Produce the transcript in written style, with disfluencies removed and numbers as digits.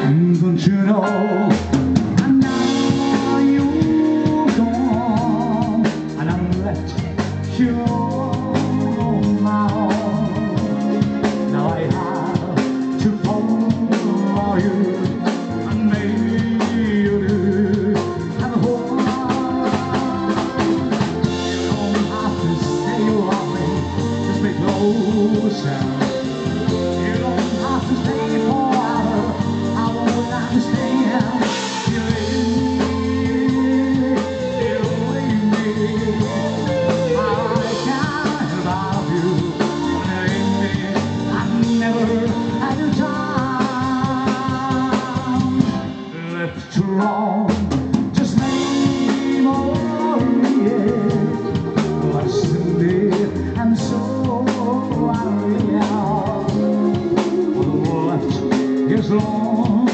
Don't you know? And now you're gone, and I'm left here on my own. Now I have to follow you, and maybe you do have a hope. You don't have to say you love me, just be closer. You don't have to stay forever. I won't understand. You leave me. I can't love you. I never had the time. Left too long, just memory. Lost in me, I'm so unreal. Is long.